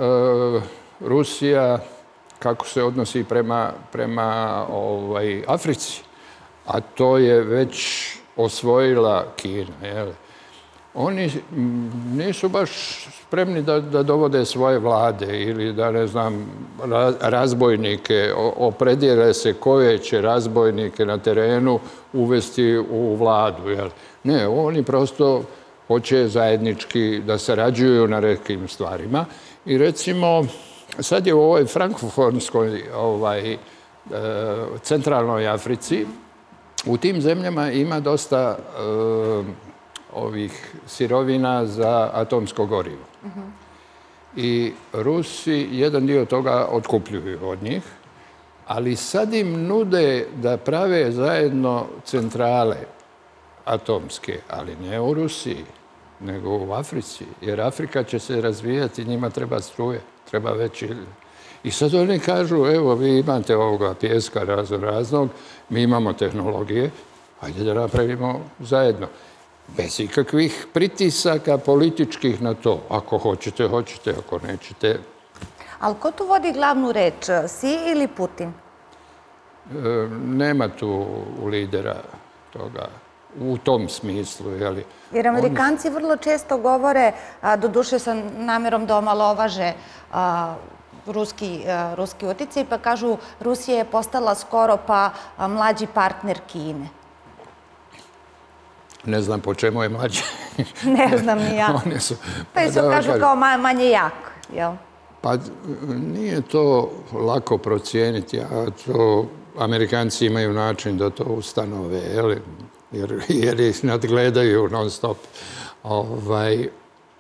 Rusija, kako se odnosi prema, prema ovaj, Africi, a to je već osvojila Kina, jel? Oni nisu baš spremni da, da dovode svoje vlade ili da, ne znam, razbojnike, opredijele se koje će razbojnike na terenu uvesti u vladu. Jel? Ne, oni prosto hoće zajednički da sarađuju na nekim stvarima. I recimo, sad je u ovoj frankofonskoj ovaj, centralnoj Africi, u tim zemljama ima dosta ovih sirovina za atomsko gorivo. Uh-huh. I Rusi jedan dio toga otkupljuju od njih, ali sad im nude da prave zajedno centrale atomske, ali ne u Rusiji, nego u Africi, jer Afrika će se razvijati, njima treba struje, treba veći. I sad oni kažu, evo, vi imate ovoga pijeska razno raznog, mi imamo tehnologije, hajde da napravimo zajedno. Bez ikakvih pritisaka političkih na to. Ako hoćete, hoćete, ako nećete. Ali ko tu vodi glavnu reč? Si ili Putin? E, nema tu lidera toga u tom smislu. Jeli? Jer Amerikanci Oni... vrlo često govore, a, doduše sa namjerom da omalovaže a, ruski, a, ruski uticaj, pa kažu Rusija je postala skoro pa a, mlađi partner Kine. Ne znam po čemu je mlađi. Ne znam ni ja. Oni su, pa su kažu kažu kao manje jak, jel? Pa nije to lako procijeniti, a to Amerikanci imaju način da to ustanove, jel? Jer, jer ih nadgledaju non stop. Ovaj, e,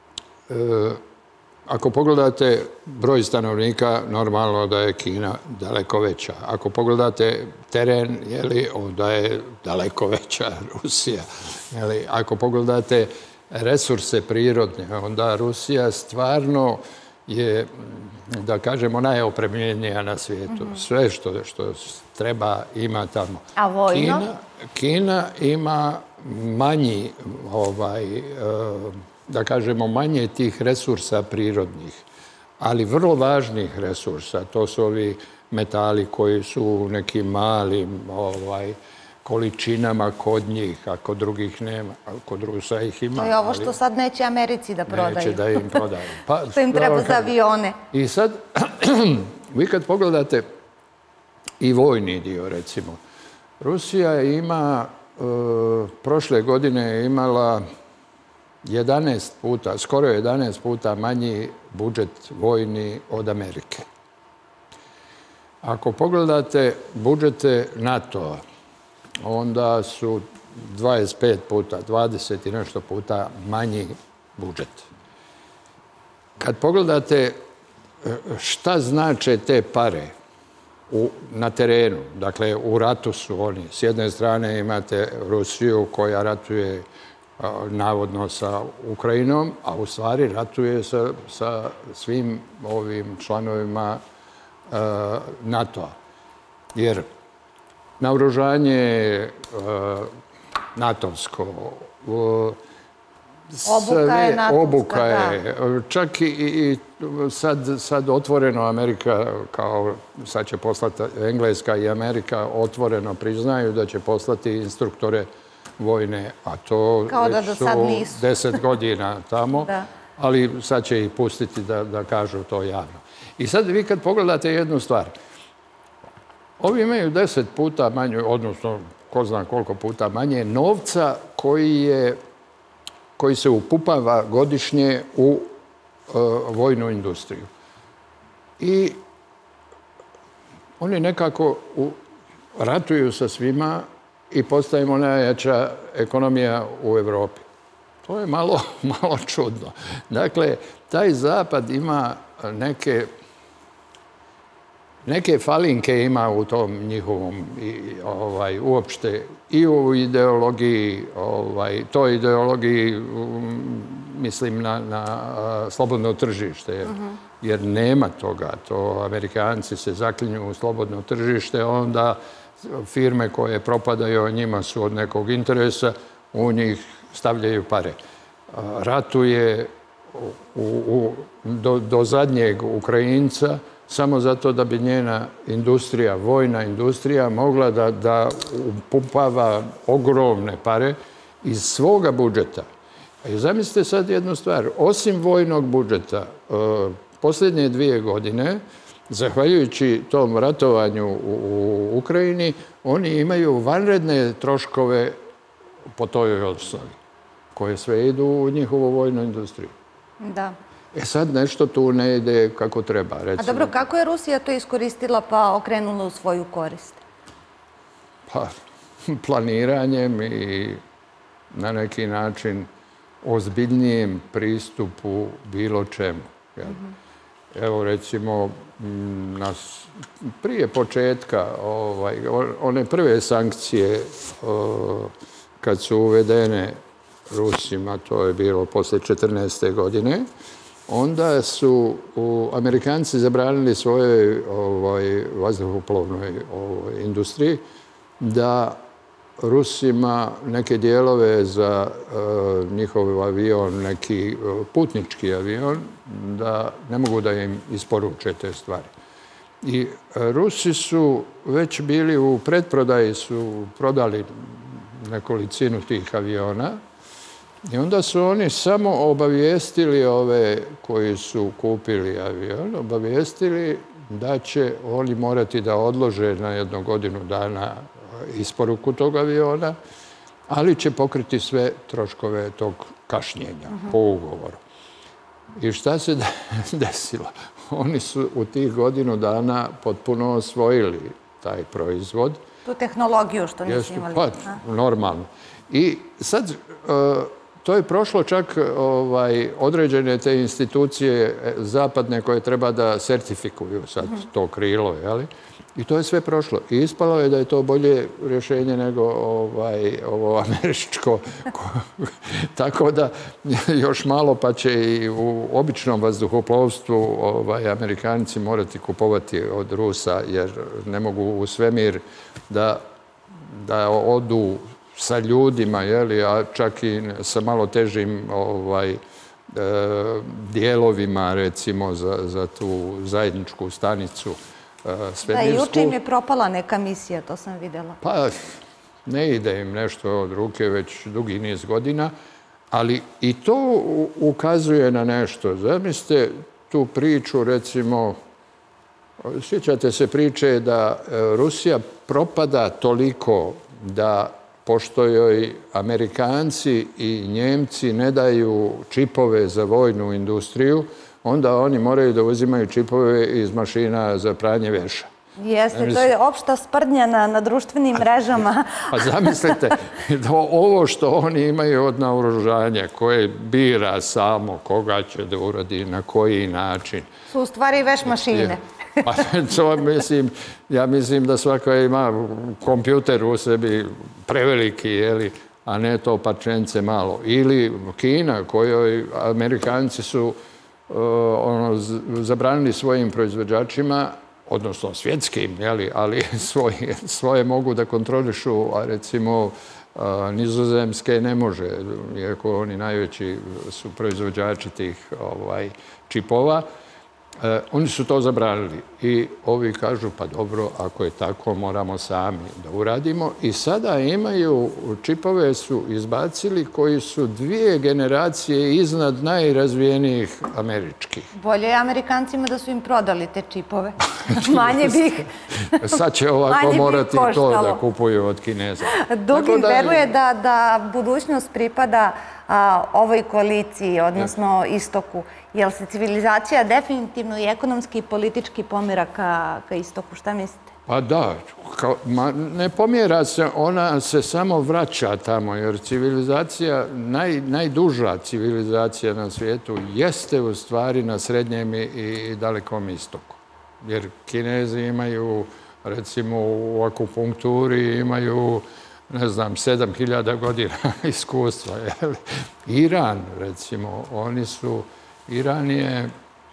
ako pogledate broj stanovnika, normalno da je Kina daleko veća. Ako pogledate teren, jeli, onda je daleko veća Rusija. Jeli, ako pogledate resurse prirodne, onda Rusija stvarno je, da kažemo, najopremljenija na svijetu. Mm-hmm. Sve što, što treba ima tamo. A vojno? Kina, Kina ima manji, ovaj, da kažemo, manje tih resursa prirodnih, ali vrlo važnih resursa. To su ovi metali koji su u nekim malim ovaj, količinama kod njih, a kod drugih nema, a kod Rusa ih ima. To je ovo što ali sad neće Americi da prodaju. Neće da im prodaju. Pa, što im treba za avione. I sad, vi kad pogledate i vojni dio, recimo, Rusija ima, e, prošle godine je imala jedanaest puta, skoro jedanaest puta manji budžet vojni od Amerike. Ako pogledate budžete NATO-a, onda su dvadeset pet puta, dvadeset i nešto puta manji budžet. kad pogledate šta znače te pare na terenu, dakle u ratu su oni. S jedne strane imate Rusiju koja ratuje navodno sa Ukrajinom, a u stvari ratuje sa, sa svim ovim članovima uh, NATO-a. Jer naoružanje uh, natovsko, uh, obuka je natovska, obuka je, čak i, i sad, sad otvoreno Amerika, kao sad će poslati Engleska i Amerika, otvoreno priznaju da će poslati instruktore vojne, a to kao da već do sad su nisu. deset godina tamo, Da. ali sad će ih pustiti da, da kažu to javno. I sad vi kad pogledate jednu stvar, ovi imaju deset puta manje, odnosno ko zna koliko puta manje, novca koji, je, koji se upupava godišnje u uh, vojnu industriju. I oni nekako u, ratuju sa svima i postajemo najjača ekonomija u Evropi. To je malo, malo čudno. Dakle, taj zapad ima neke, neke falinke ima u tom njihovom i, ovaj, uopšte i u ideologiji, ovaj, toj ideologiji um, mislim na, na uh, slobodno tržište, jer, uh-huh. jer nema toga. To Amerikanci se zaklinju u slobodno tržište, onda firme koje propadaju, njima su od nekog interesa, u njih stavljaju pare. Ratuje u, u, do, do zadnjeg Ukrajinca samo zato da bi njena industrija, vojna industrija, mogla da, da upumpava ogromne pare iz svoga budžeta. I zamislite sad jednu stvar. Osim vojnog budžeta, posljednje dvije godine, zahvaljujući tom ratovanju u Ukrajini, oni imaju vanredne troškove po toj osnovi, koje sve idu u njihovu vojnu industriju. Da. E sad nešto tu ne ide kako treba. Recimo. A dobro, kako je Rusija to iskoristila pa okrenula u svoju korist? Pa, planiranjem i na neki način ozbiljnijem pristupu bilo čemu. Jel? Mm-hmm. Evo, recimo, nas, prije početka, ovaj, one prve sankcije o, kad su uvedene Rusima, to je bilo posle četrnaeste godine, onda su u, Amerikanci zabranili svojoj ovaj, vazduhoplovnoj ovaj, industriji da Rusima neke dijelove za uh, njihov avion, neki uh, putnički avion, da ne mogu da im isporuče te stvari. I uh, Rusi su već bili u pretprodaji, su prodali nekolicinu tih aviona i onda su oni samo obavijestili ove koji su kupili avion, obavijestili da će oni morati da odlože na jednu godinu dana isporuku tog aviona, ali će pokriti sve troškove tog kašnjenja uh-huh. po ugovoru. I šta se desilo? Oni su u tih godinu dana potpuno osvojili taj proizvod. Tu tehnologiju što nisu imali. Pa, normalno. I sad, uh, to je prošlo čak ovaj, određene te institucije zapadne koje treba da sertifikuju sad uh-huh. to krilo, jeli? I to je sve prošlo. I ispalo je da je to bolje rješenje nego ovaj, ovo američko. Tako da još malo pa će i u običnom vazduhoplovstvu ovaj, Amerikanci morati kupovati od Rusa, jer ne mogu u svemir da, da odu sa ljudima, jeli, a čak i sa malo težim ovaj, e, dijelovima, recimo, za, za tu zajedničku stanicu. Da, i juče im je propala neka misija, to sam vidjela. Pa, ne ide im nešto od ruke već dugi niz godina, ali i to ukazuje na nešto. Zamislite tu priču, recimo, sjećate se priče da Rusija propada toliko da, pošto joj Amerikanci i Njemci ne daju čipove za vojnu industriju, onda oni moraju da uzimaju čipove iz mašina za pranje veša. Jeste, to je opšta sprdnja na, na društvenim mrežama. A zamislite, da ovo što oni imaju od naoružanja, koje bira samo koga će da uradi, na koji način. Su u stvari veš mašine. Pa to mislim, ja mislim da svaka ima kompjuter u sebi preveliki, jeli, a ne to parčence malo. Ili Kina, kojoj Amerikanci su uh, ono, zabranili svojim proizvođačima, odnosno svjetskim, jeli, ali svoje, svoje mogu da kontrolišu, a recimo uh, nizozemske ne može, iako oni najveći su proizvođači tih ovaj, čipova. E, oni su to zabranili i ovi kažu pa dobro, ako je tako moramo sami da uradimo i sada imaju, čipove su izbacili koji su dvije generacije iznad najrazvijenijih američkih. Bolje je Amerikancima da su im prodali te čipove. Manje bih... Sad će ovako morati to da kupuju od Kineza. Dugin da... veruje da, da budućnost pripada a, ovoj koaliciji, odnosno istoku. Jel se civilizacija definitivno i ekonomski i politički pomjera ka, ka istoku? Šta mislite? Pa da, kao, ma, ne pomjera se, ona se samo vraća tamo, jer civilizacija, naj, najduža civilizacija na svijetu jeste u stvari na srednjem i, i dalekom istoku. Jer Kinezi imaju, recimo u akupunkturi, imaju, ne znam, sedam hiljada godina iskustva. Jel? Iran, recimo, oni su, Iran je e,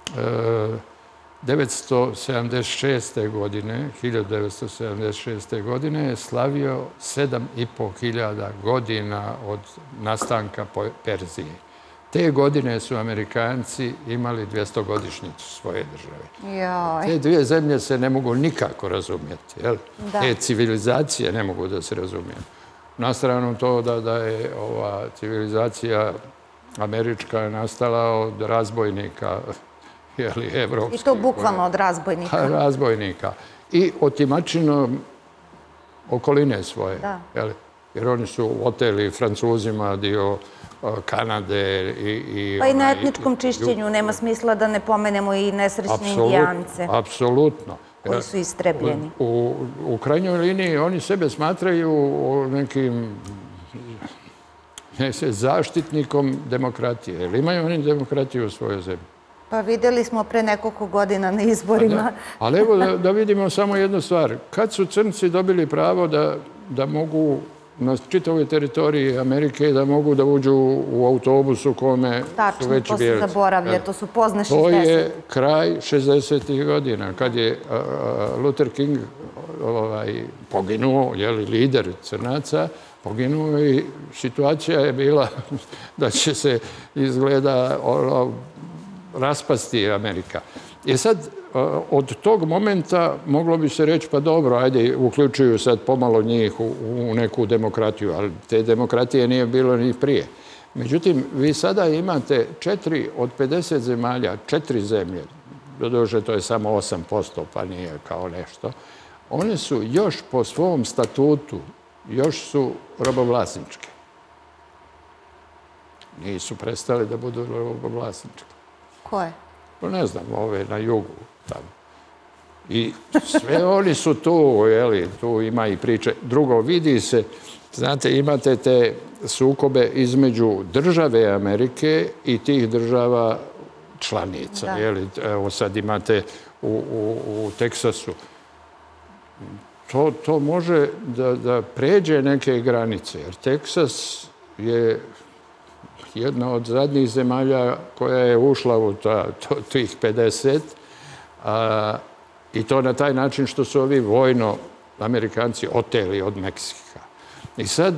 devetsto sedamdeset šeste. godine, hiljadu devetsto sedamdeset šeste. godine je slavio sedam i po hiljada godina od nastanka Perzije. Te godine su Amerikanci imali dvestogodišnjicu svoje države. Joj. Te dvije zemlje se ne mogu nikako razumjeti. Jel? Te civilizacije ne mogu da se razumiju. Na stranu to da, da je ova civilizacija američka nastala od razbojnika, jeli, evropskih. I to bukvalno od razbojnika. Razbojnika. I otimačinom okoline svoje. Da. Jeli? Jer oni su oteli Francuzima dio Kanade i... i pa i na etničkom čišćenju nema smisla da ne pomenemo i nesrećne Indijance. Apsolutno. Koji su istrebljeni. U, u krajnjoj liniji oni sebe smatraju nekim ne se, zaštitnikom demokratije. Ili imaju oni demokratiju u svojoj zemlji? Pa vidjeli smo pre nekoliko godina na izborima. Ali evo da, da vidimo samo jednu stvar. Kad su crnci dobili pravo da, da mogu na čitavoj teritoriji Amerike da mogu da uđu u autobusu kome tačno, su već to bijelci. se zaboravlja, to su pozne šezdesetih. To je kraj šezdesetih godina, kad je uh, Luther King ovaj, poginuo, jeli, lider crnaca, poginuo i situacija je bila da će se izgleda ono, raspasti Amerika. I sad, od tog momenta moglo bi se reći, pa dobro, ajde, uključuju sad pomalo njih u, u neku demokratiju, ali te demokratije nije bilo ni prije. Međutim, vi sada imate četiri od pedeset zemalja, četiri zemlje, doduše to je samo osam posto, pa nije kao nešto, one su još po svom statutu, još su robovlasničke. Nisu prestali da budu robovlasničke. Koje? Pa ne znam, ove na jugu tamo. I sve oni su tu, jeli, tu ima i priče. Drugo, vidi se, znate, imate te sukobe između države Amerike i tih država članica. Jeli, evo sad imate u, u, u Teksasu. To, to može da, da pređe neke granice, jer Teksas je jedna od zadnjih zemalja koja je ušla u ta, to, tih pedeset, a, i to na taj način što su ovi vojno Amerikanci oteli od Meksika. I sad,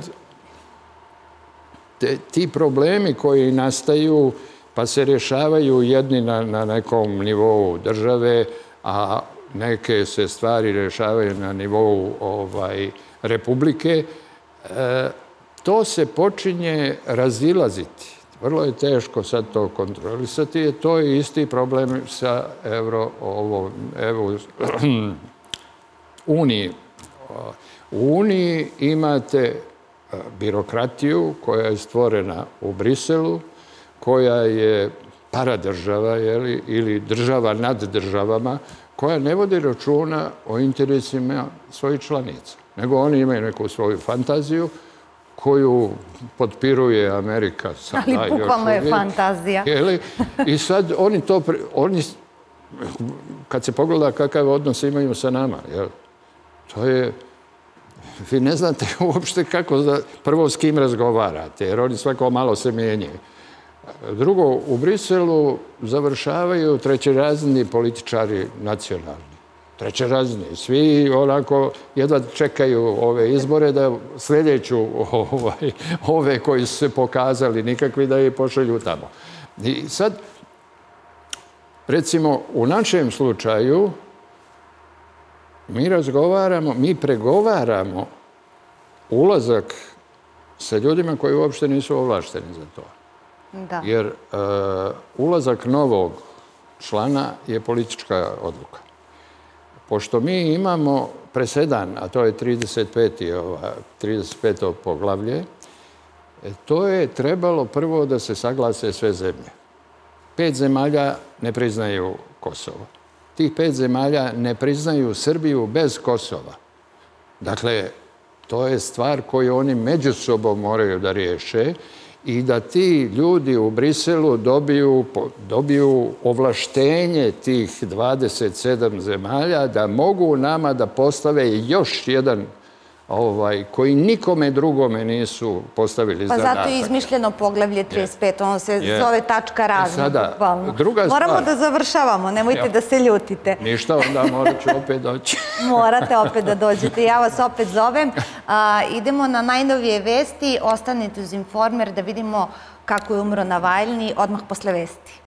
te, ti problemi koji nastaju, pa se rješavaju jedni na, na nekom nivou države, a neke se stvari rješavaju na nivou ovaj, republike, e, to se počinje razilaziti. Vrlo je teško sad to kontrolisati. To je isti problem sa Euro, ovo, Evo, Uniji. U Uniji imate birokratiju koja je stvorena u Briselu, koja je paradržava, jeli, ili država nad državama, koja ne vodi računa o interesima svojih članica. Nego oni imaju neku svoju fantaziju koju potpiruje Amerika. Ali bukvalno je fantazija. I sad oni to, oni, kad se pogleda kakav odnos imaju sa nama, to je, vi ne znate uopšte kako, prvo s kim razgovarate, jer oni svako malo se mijenjaju. Drugo, u Briselu završavaju trećerazni političari nacionalni. Trećerazni. Svi onako jedva čekaju ove izbore da sljedeću ove koji su se pokazali nikakvi da je pošalju tamo. I sad, recimo, u našem slučaju mi razgovaramo, mi pregovaramo ulazak sa ljudima koji uopšte nisu ovlašteni za to. Jer ulazak novog člana je politička odluka. Pošto mi imamo presedan, a to je trideset peto poglavlje, to je trebalo prvo da se saglase sve zemlje. Pet zemalja ne priznaju Kosovo. Tih pet zemalja ne priznaju Srbiju bez Kosova. Dakle, to je stvar koju oni među sobom moraju da riješe i da ti ljudi u Briselu dobiju ovlaštenje tih dvadeset sedam zemalja da mogu nama da postave još jedan koji nikome drugome nisu postavili zadatak. Pa zato je izmišljeno poglavlje trideset pet, ono se zove tačka razno, bukvalno. Moramo da završavamo, nemojte da se ljutite. Ništa, onda morat ću opet doći. Morate opet da dođete, ja vas opet zovem. Idemo na najnovije vesti, ostanite uz Informer da vidimo kako je umro Navalni odmah posle vesti.